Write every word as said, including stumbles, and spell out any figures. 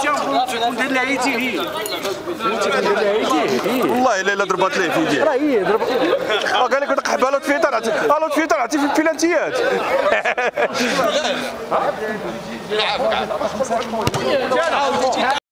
ندير لها ايتي هي والله الا ضربات ليه في يديه راه هي ضرب قال لك قحبه لو تفيطر الو تفيطر عرفتي في البلانتيات